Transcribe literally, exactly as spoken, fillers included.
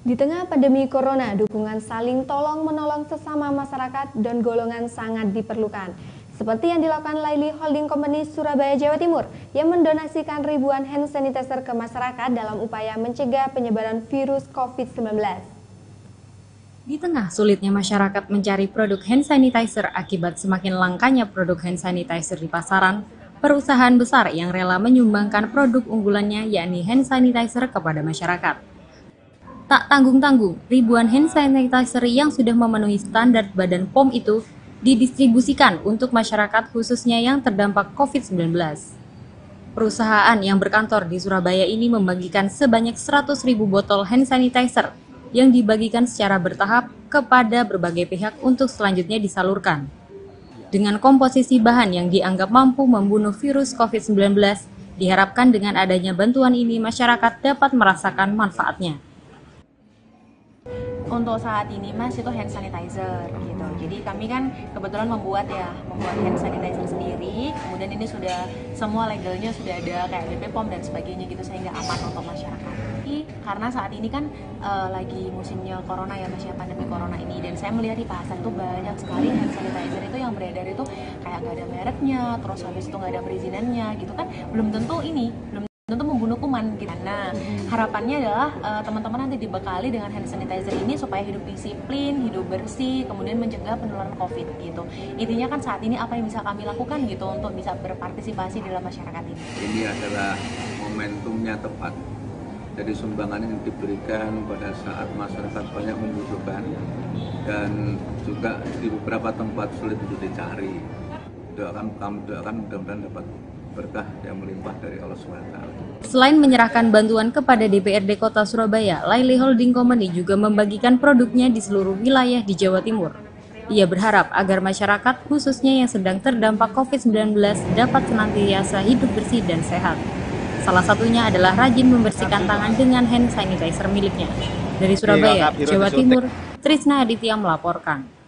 Di tengah pandemi corona, dukungan saling tolong-menolong sesama masyarakat dan golongan sangat diperlukan. Seperti yang dilakukan Laili Holding Company Surabaya, Jawa Timur, yang mendonasikan ribuan hand sanitizer ke masyarakat dalam upaya mencegah penyebaran virus covid sembilan belas. Di tengah sulitnya masyarakat mencari produk hand sanitizer akibat semakin langkanya produk hand sanitizer di pasaran, perusahaan besar yang rela menyumbangkan produk unggulannya yakni hand sanitizer kepada masyarakat. Tak tanggung-tanggung, ribuan hand sanitizer yang sudah memenuhi standar Badan P O M itu didistribusikan untuk masyarakat khususnya yang terdampak covid sembilan belas. Perusahaan yang berkantor di Surabaya ini membagikan sebanyak seratus ribu botol hand sanitizer yang dibagikan secara bertahap kepada berbagai pihak untuk selanjutnya disalurkan. Dengan komposisi bahan yang dianggap mampu membunuh virus covid sembilan belas, diharapkan dengan adanya bantuan ini masyarakat dapat merasakan manfaatnya. Untuk saat ini Mas itu hand sanitizer gitu. Jadi kami kan kebetulan membuat ya, membuat hand sanitizer sendiri. Kemudian ini sudah semua legalnya sudah ada kayak B P P O M dan sebagainya gitu sehingga aman untuk masyarakat. Jadi, karena saat ini kan uh, lagi musimnya corona ya Mas ya, pandemi corona ini, dan saya melihat di pasar itu banyak sekali hand sanitizer itu yang beredar itu kayak nggak ada mereknya, terus habis itu nggak ada perizinannya gitu kan, belum tentu ini belum tentu membunuh kuman gitu. Nah, harapannya adalah uh, teman-teman nanti dibekali dengan hand sanitizer ini supaya hidup disiplin, hidup bersih, kemudian mencegah penularan COVID gitu. Intinya kan saat ini apa yang bisa kami lakukan gitu untuk bisa berpartisipasi dalam masyarakat ini. Ini adalah momentumnya tepat. Jadi sumbangan yang diberikan pada saat masyarakat banyak membutuhkan dan juga di beberapa tempat sulit untuk dicari. Doakan, kami doakan mudah-mudahan dapat berkah yang melimpah dari Allah subhanahu wa taala. Selain menyerahkan bantuan kepada D P R D Kota Surabaya, Laili Holding Company juga membagikan produknya di seluruh wilayah di Jawa Timur. Ia berharap agar masyarakat, khususnya yang sedang terdampak covid sembilan belas, dapat senantiasa hidup bersih dan sehat. Salah satunya adalah rajin membersihkan tangan dengan hand sanitizer miliknya. Dari Surabaya, Jawa Timur, Trisna Aditya melaporkan.